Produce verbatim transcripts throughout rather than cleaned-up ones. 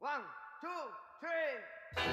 One, two, three.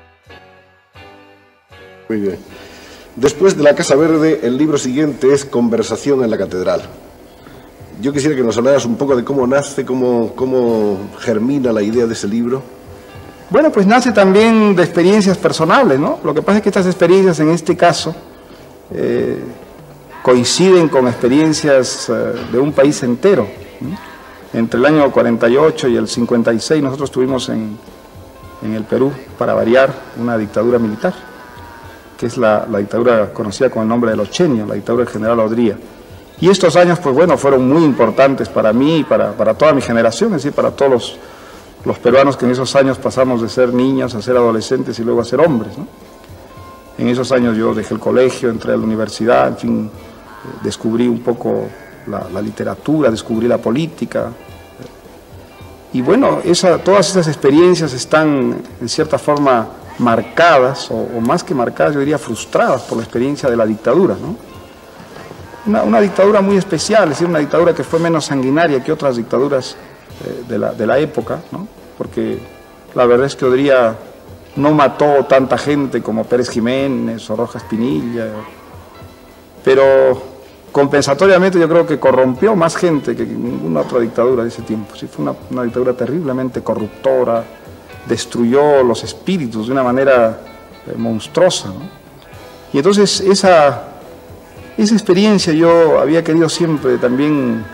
Muy bien. Después de La Casa Verde, el libro siguiente es Conversación en la Catedral. Yo quisiera que nos hablaras un poco de cómo nace, cómo, cómo germina la idea de ese libro. Bueno, pues nace también de experiencias personales, ¿no? Lo que pasa es que estas experiencias, en este caso, eh, coinciden con experiencias eh, de un país entero, ¿no? Entre el año cuarenta y ocho y el cincuenta y seis nosotros tuvimos en, en el Perú, para variar, una dictadura militar, que es la, la dictadura conocida con el nombre de los Chenios, la dictadura del general Odría. Y estos años, pues bueno, fueron muy importantes para mí y para, para toda mi generación, es decir, para todos los, los peruanos que en esos años pasamos de ser niños a ser adolescentes y luego a ser hombres, ¿no? En esos años yo dejé el colegio, entré a la universidad, en fin, eh, descubrí un poco la, la literatura, descubrí la política. Y bueno, esa, todas esas experiencias están en cierta forma marcadas, o, o más que marcadas, yo diría frustradas por la experiencia de la dictadura, ¿no? Una, una dictadura muy especial, es decir, una dictadura que fue menos sanguinaria que otras dictaduras eh, de, la, de la época, ¿no? Porque la verdad es que Odría no mató tanta gente como Pérez Jiménez o Rojas Pinilla, pero compensatoriamente yo creo que corrompió más gente que ninguna otra dictadura de ese tiempo. Sí, fue una, una dictadura terriblemente corruptora, destruyó los espíritus de una manera eh, monstruosa, ¿no? Y entonces esa, esa experiencia yo había querido siempre también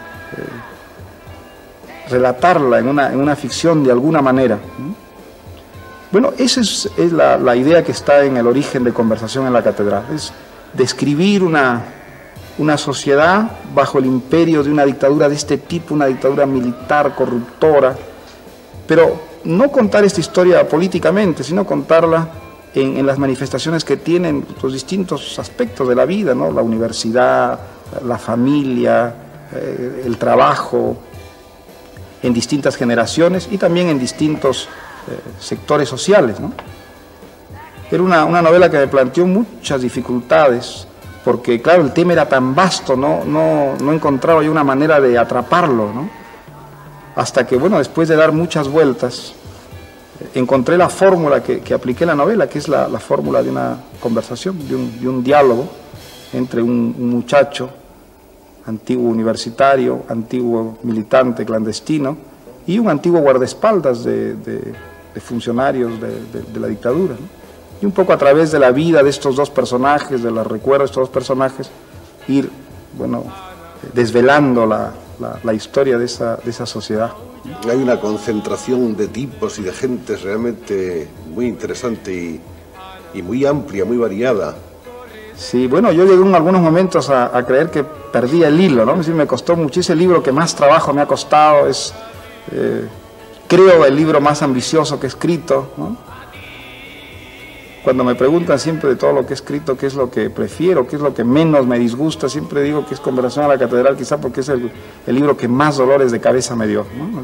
eh, relatarla en una, en una ficción de alguna manera, ¿no? Bueno, esa es, es la, la idea que está en el origen de Conversación en la Catedral, es describir una, una sociedad bajo el imperio de una dictadura de este tipo, una dictadura militar, corruptora, pero no contar esta historia políticamente, sino contarla en, en las manifestaciones que tienen los distintos aspectos de la vida, ¿no? La universidad, la familia, eh, el trabajo, en distintas generaciones y también en distintos eh, sectores sociales, ¿no? Era una, una novela que me planteó muchas dificultades, porque claro, el tema era tan vasto, no, no, no encontraba yo una manera de atraparlo, ¿no? Hasta que, bueno, después de dar muchas vueltas, encontré la fórmula que, que apliqué en la novela, que es la, la fórmula de una conversación, de un, de un diálogo entre un, un muchacho, antiguo universitario, antiguo militante clandestino, y un antiguo guardaespaldas de, de, de funcionarios de, de, de la dictadura, ¿no? Y un poco a través de la vida de estos dos personajes, de los recuerdos de estos dos personajes, ir, bueno, desvelando la, la, la historia de esa, de esa sociedad. Hay una concentración de tipos y de gentes realmente muy interesante y, y muy amplia, muy variada. Sí, bueno, yo llegué en algunos momentos a, a creer que perdía el hilo, ¿no? Es decir, me costó muchísimo, el libro que más trabajo me ha costado, es, eh, creo, el libro más ambicioso que he escrito, ¿no? Cuando me preguntan siempre de todo lo que he escrito, qué es lo que prefiero, qué es lo que menos me disgusta, siempre digo que es Conversación a la Catedral, quizá porque es el, el libro que más dolores de cabeza me dio, ¿no?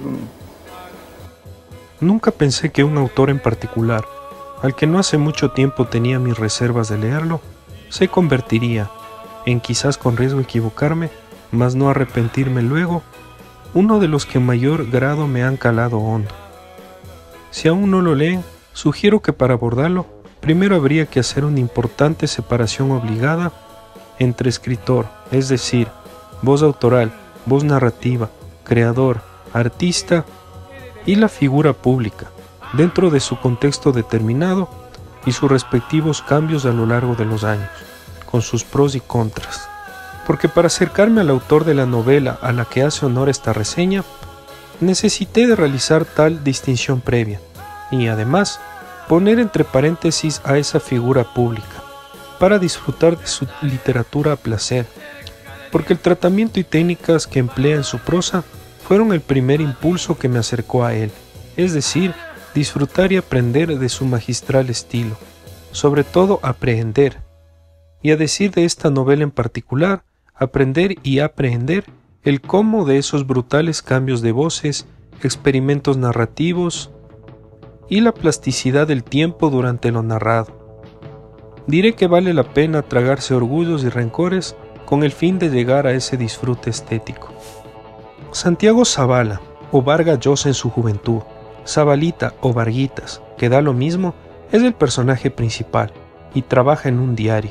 Nunca pensé que un autor en particular, al que no hace mucho tiempo tenía mis reservas de leerlo, se convertiría, en quizás con riesgo de equivocarme, mas no arrepentirme luego, uno de los que en mayor grado me han calado hondo. Si aún no lo leen, sugiero que para abordarlo, primero habría que hacer una importante separación obligada entre escritor, es decir, voz autoral, voz narrativa, creador, artista y la figura pública, dentro de su contexto determinado y sus respectivos cambios a lo largo de los años, con sus pros y contras. Porque para acercarme al autor de la novela a la que hace honor esta reseña, necesité de realizar tal distinción previa, y además, poner entre paréntesis a esa figura pública, para disfrutar de su literatura a placer, porque el tratamiento y técnicas que emplea en su prosa fueron el primer impulso que me acercó a él, es decir, disfrutar y aprender de su magistral estilo, sobre todo aprehender, y a decir de esta novela en particular, aprender y aprehender el cómo de esos brutales cambios de voces, experimentos narrativos, y la plasticidad del tiempo durante lo narrado. Diré que vale la pena tragarse orgullos y rencores con el fin de llegar a ese disfrute estético. Santiago Zavala, o Vargas Llosa en su juventud, Zabalita o Varguitas, que da lo mismo, es el personaje principal y trabaja en un diario.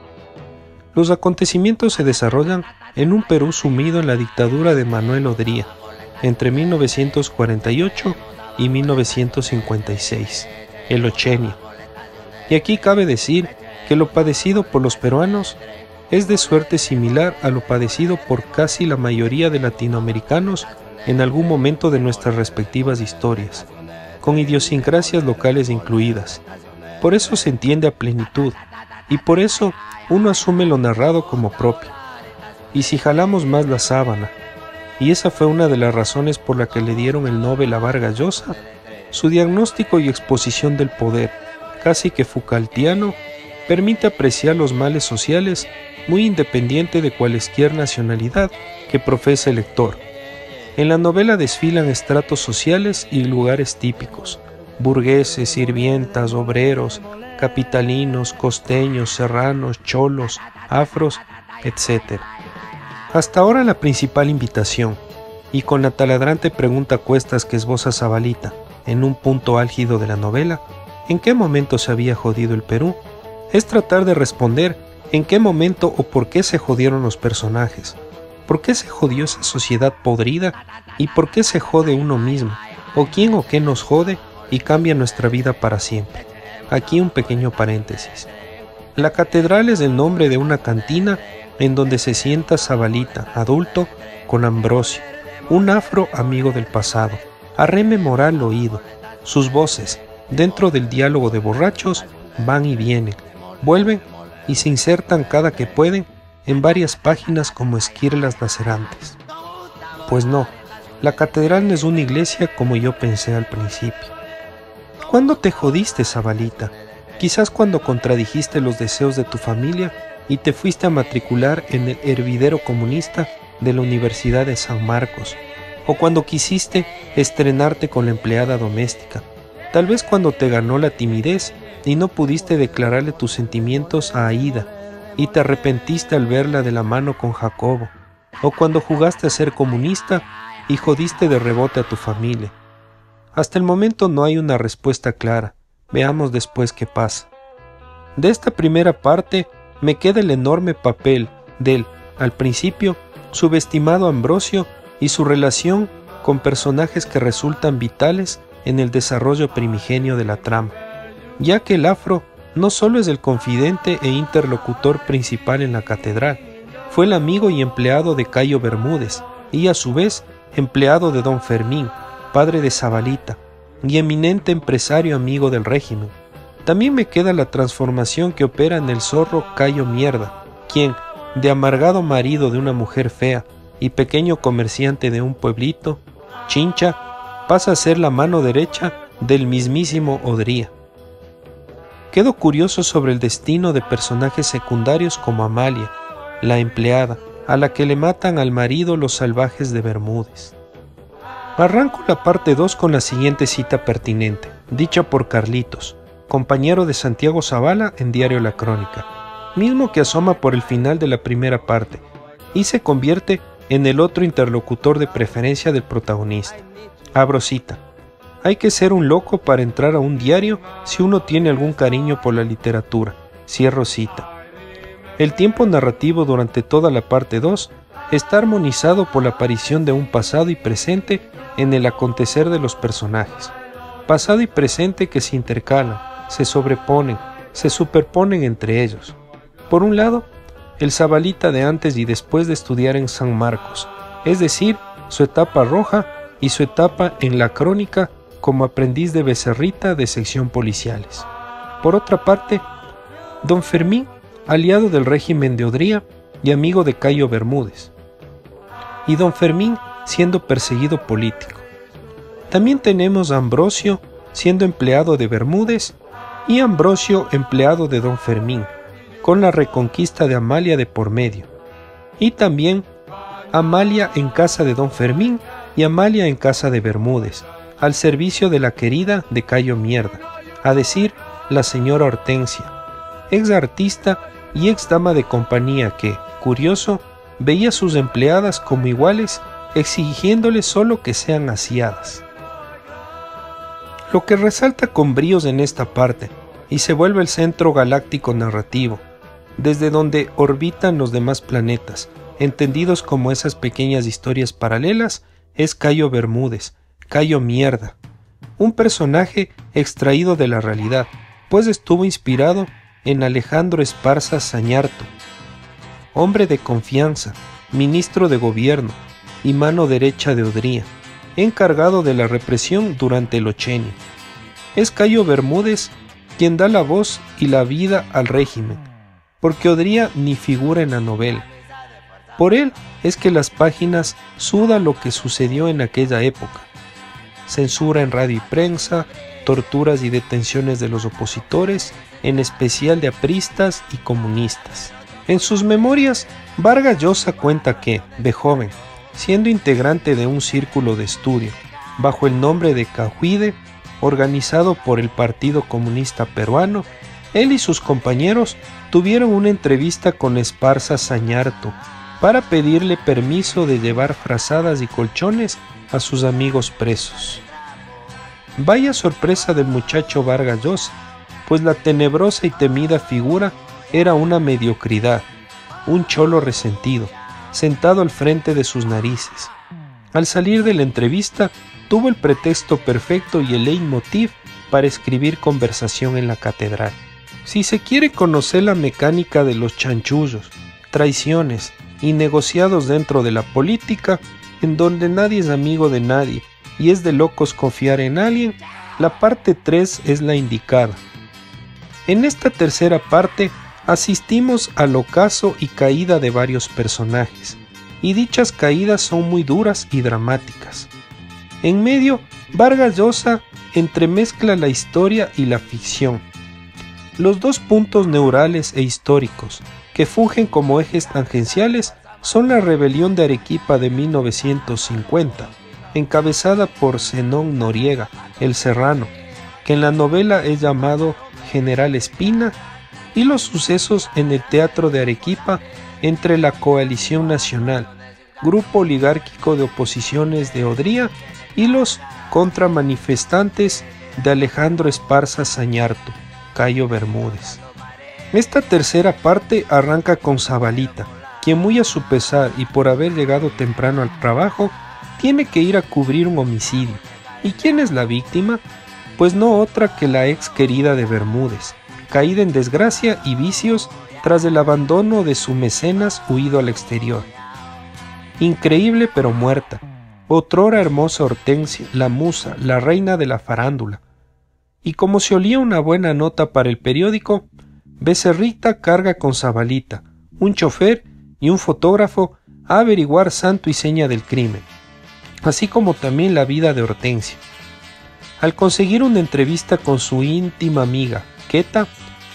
Los acontecimientos se desarrollan en un Perú sumido en la dictadura de Manuel Odría, entre mil novecientos cuarenta y ocho y mil novecientos cincuenta y seis, el Ochenio. Y aquí cabe decir que lo padecido por los peruanos es de suerte similar a lo padecido por casi la mayoría de latinoamericanos en algún momento de nuestras respectivas historias, con idiosincrasias locales incluidas. Por eso se entiende a plenitud, y por eso uno asume lo narrado como propio. Y si jalamos más la sábana, y esa fue una de las razones por la que le dieron el Nobel a Vargas Llosa, su diagnóstico y exposición del poder, casi que Foucaultiano, permite apreciar los males sociales muy independiente de cualesquier nacionalidad que profese el lector. En la novela desfilan estratos sociales y lugares típicos, burgueses, sirvientas, obreros, capitalinos, costeños, serranos, cholos, afros, etcétera. Hasta ahora la principal invitación, y con la taladrante pregunta a cuestas que esboza Zabalita, en un punto álgido de la novela, ¿en qué momento se había jodido el Perú?, es tratar de responder en qué momento o por qué se jodieron los personajes, por qué se jodió esa sociedad podrida y por qué se jode uno mismo, o quién o qué nos jode y cambia nuestra vida para siempre. Aquí un pequeño paréntesis. La catedral es el nombre de una cantina en donde se sienta Zabalita, adulto, con Ambrosio, un afro amigo del pasado, a rememorar lo oído. Sus voces, dentro del diálogo de borrachos, van y vienen, vuelven y se insertan cada que pueden en varias páginas como esquirlas lacerantes. Pues no, la catedral no es una iglesia como yo pensé al principio. ¿Cuándo te jodiste, Zabalita? Quizás cuando contradijiste los deseos de tu familia y te fuiste a matricular en el hervidero comunista de la Universidad de San Marcos, o cuando quisiste estrenarte con la empleada doméstica, tal vez cuando te ganó la timidez y no pudiste declararle tus sentimientos a Aida y te arrepentiste al verla de la mano con Jacobo, o cuando jugaste a ser comunista y jodiste de rebote a tu familia. Hasta el momento no hay una respuesta clara, veamos después qué pasa. De esta primera parte me queda el enorme papel del, al principio, subestimado Ambrosio y su relación con personajes que resultan vitales en el desarrollo primigenio de la trama, ya que el afro no solo es el confidente e interlocutor principal en la catedral, fue el amigo y empleado de Cayo Bermúdez, y a su vez empleado de don Fermín, padre de Zabalita, y eminente empresario amigo del régimen. También me queda la transformación que opera en el zorro Cayo Mierda, quien, de amargado marido de una mujer fea y pequeño comerciante de un pueblito, Chincha, pasa a ser la mano derecha del mismísimo Odría. Quedo curioso sobre el destino de personajes secundarios como Amalia, la empleada, a la que le matan al marido los salvajes de Bermúdez. Arranco la parte dos con la siguiente cita pertinente, dicha por Carlitos, compañero de Santiago Zavala en Diario La Crónica, mismo que asoma por el final de la primera parte, y se convierte en el otro interlocutor de preferencia del protagonista. Abro cita. Hay que ser un loco para entrar a un diario si uno tiene algún cariño por la literatura. Cierro cita. El tiempo narrativo durante toda la parte dos está armonizado por la aparición de un pasado y presente en el acontecer de los personajes. Pasado y presente que se intercalan, se sobreponen, se superponen entre ellos. Por un lado, el Zabalita de antes y después de estudiar en San Marcos, es decir, su etapa roja y su etapa en La Crónica como aprendiz de becerrita de sección policiales. Por otra parte, don Fermín, aliado del régimen de Odría y amigo de Cayo Bermúdez, y don Fermín siendo perseguido político. También tenemos a Ambrosio siendo empleado de Bermúdez y Ambrosio empleado de don Fermín, con la reconquista de Amalia de por medio, y también Amalia en casa de don Fermín y Amalia en casa de Bermúdez, al servicio de la querida de Cayo Mierda, a decir, la señora Hortensia, ex artista y ex dama de compañía que, curioso, veía a sus empleadas como iguales, exigiéndoles solo que sean aseadas. Lo que resalta con bríos en esta parte, y se vuelve el centro galáctico narrativo, desde donde orbitan los demás planetas, entendidos como esas pequeñas historias paralelas, es Cayo Bermúdez, Cayo Mierda, un personaje extraído de la realidad, pues estuvo inspirado en Alejandro Esparza Sañarto, hombre de confianza, ministro de gobierno y mano derecha de Odría, encargado de la represión durante el Ochenio. Es Cayo Bermúdez quien da la voz y la vida al régimen, porque Odría ni figura en la novela. Por él es que las páginas suda lo que sucedió en aquella época. Censura en radio y prensa, torturas y detenciones de los opositores, en especial de apristas y comunistas. En sus memorias, Vargas Llosa cuenta que, de joven, siendo integrante de un círculo de estudio, bajo el nombre de Cahuide, organizado por el Partido Comunista Peruano, él y sus compañeros tuvieron una entrevista con Esparza Sañarto para pedirle permiso de llevar frazadas y colchones a sus amigos presos. Vaya sorpresa del muchacho Vargas Llosa, pues la tenebrosa y temida figura era una mediocridad, un cholo resentido, sentado al frente de sus narices. Al salir de la entrevista, tuvo el pretexto perfecto y el leitmotiv para escribir Conversación en la Catedral. Si se quiere conocer la mecánica de los chanchullos, traiciones y negociados dentro de la política, en donde nadie es amigo de nadie y es de locos confiar en alguien, la parte tres es la indicada. En esta tercera parte asistimos al ocaso y caída de varios personajes, y dichas caídas son muy duras y dramáticas. En medio, Vargas Llosa entremezcla la historia y la ficción. Los dos puntos neurales e históricos que fungen como ejes tangenciales son la rebelión de Arequipa de mil novecientos cincuenta, encabezada por Zenón Noriega, el Serrano, que en la novela es llamado General Espina, y los sucesos en el teatro de Arequipa entre la Coalición Nacional, grupo oligárquico de oposiciones de Odría, y los contramanifestantes de Alejandro Esparza Sañarto, Cayo Bermúdez. Esta tercera parte arranca con Zabalita, quien muy a su pesar y por haber llegado temprano al trabajo, tiene que ir a cubrir un homicidio. ¿Y quién es la víctima? Pues no otra que la ex querida de Bermúdez, caída en desgracia y vicios tras el abandono de su mecenas huido al exterior. Increíble pero muerta, otrora hermosa Hortensia, la musa, la reina de la farándula. Y como se olía una buena nota para el periódico, Becerrita carga con Zabalita, un chofer y un fotógrafo a averiguar santo y seña del crimen, así como también la vida de Hortensia. Al conseguir una entrevista con su íntima amiga, Queta,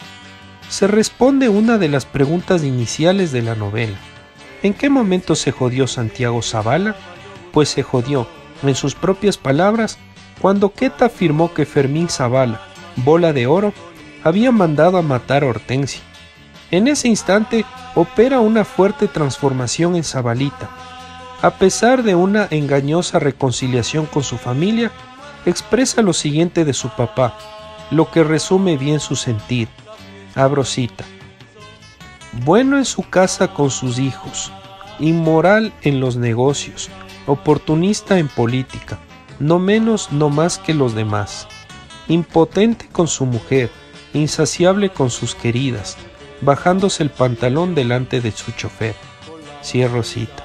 se responde una de las preguntas iniciales de la novela. ¿En qué momento se jodió Santiago Zavala? Pues se jodió, en sus propias palabras, cuando Queta afirmó que Fermín Zavala, bola de oro, había mandado a matar a Hortensia. En ese instante opera una fuerte transformación en Zabalita. A pesar de una engañosa reconciliación con su familia, expresa lo siguiente de su papá, lo que resume bien su sentir. Abro cita. Bueno en su casa con sus hijos, inmoral en los negocios, oportunista en política, no menos no más que los demás, impotente con su mujer, insaciable con sus queridas, bajándose el pantalón delante de su chofer. Cierro cita.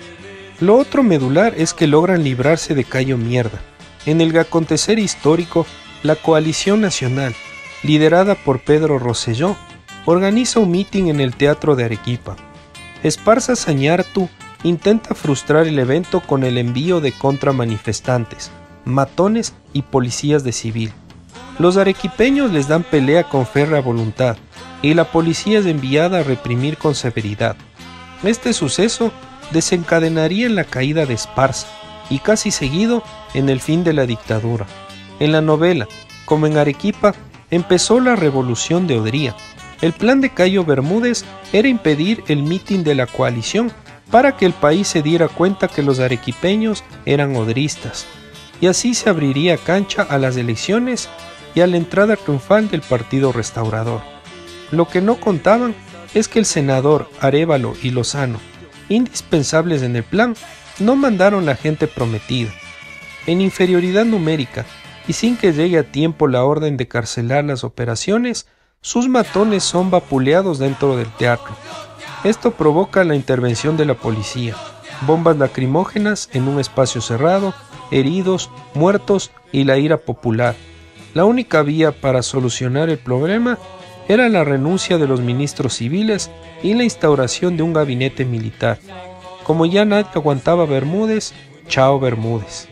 Lo otro medular es que logran librarse de Cayo Mierda. En el acontecer histórico, la Coalición Nacional, liderada por Pedro Rosselló, organiza un mitin en el Teatro de Arequipa. Esparza Sañartu intenta frustrar el evento con el envío de contramanifestantes, matones y policías de civil. Los arequipeños les dan pelea con férrea voluntad y la policía es enviada a reprimir con severidad. Este suceso desencadenaría en la caída de Esparza y casi seguido en el fin de la dictadura. En la novela, como en Arequipa, empezó la revolución de Odría. El plan de Cayo Bermúdez era impedir el mitin de la coalición para que el país se diera cuenta que los arequipeños eran odristas. y así se abriría cancha a las elecciones y a la entrada triunfal del Partido Restaurador. Lo que no contaban es que el senador Arévalo y Lozano, indispensables en el plan, no mandaron la gente prometida. En inferioridad numérica y sin que llegue a tiempo la orden de carcelar las operaciones, sus matones son vapuleados dentro del teatro. Esto provoca la intervención de la policía, bombas lacrimógenas en un espacio cerrado, heridos, muertos y la ira popular. La única vía para solucionar el problema era la renuncia de los ministros civiles y la instauración de un gabinete militar. Como ya nadie aguantaba Bermúdez, chao Bermúdez.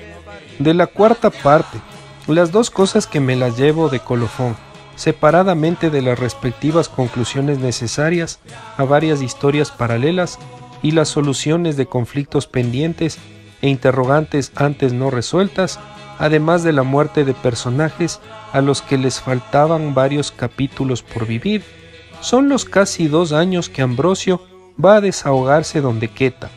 De la cuarta parte, las dos cosas que me las llevo de colofón, separadamente de las respectivas conclusiones necesarias a varias historias paralelas y las soluciones de conflictos pendientes e interrogantes antes no resueltas, además de la muerte de personajes a los que les faltaban varios capítulos por vivir, son los casi dos años que Ambrosio va a desahogarse donde Queta,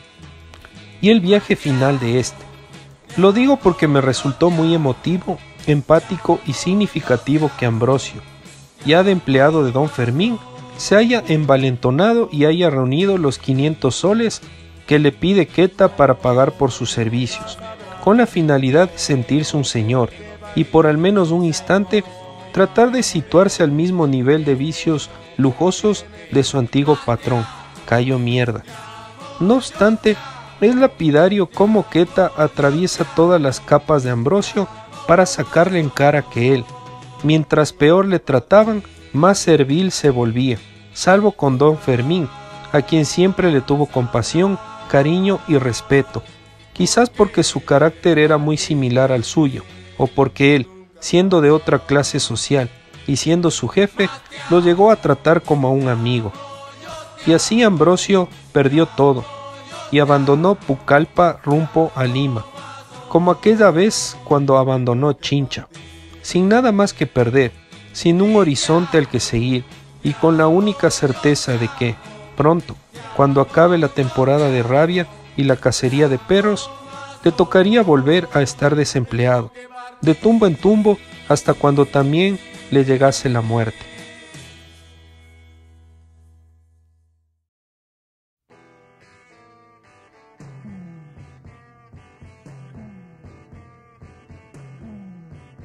y el viaje final de este. Lo digo porque me resultó muy emotivo, empático y significativo que Ambrosio, ya de empleado de don Fermín, se haya envalentonado y haya reunido los quinientos soles que le pide Queta para pagar por sus servicios, con la finalidad de sentirse un señor y por al menos un instante tratar de situarse al mismo nivel de vicios lujosos de su antiguo patrón, Cayo Mierda. No obstante, es lapidario cómo Queta atraviesa todas las capas de Ambrosio para sacarle en cara que él, mientras peor le trataban, más servil se volvía, salvo con don Fermín, a quien siempre le tuvo compasión, cariño y respeto, quizás porque su carácter era muy similar al suyo, o porque él, siendo de otra clase social y siendo su jefe, lo llegó a tratar como a un amigo. Y así Ambrosio perdió todo, y abandonó Pucallpa rumbo a Lima, como aquella vez cuando abandonó Chincha, sin nada más que perder, sin un horizonte al que seguir, y con la única certeza de que, pronto, cuando acabe la temporada de rabia y la cacería de perros, le tocaría volver a estar desempleado, de tumbo en tumbo hasta cuando también le llegase la muerte.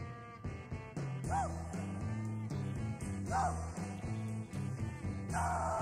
No!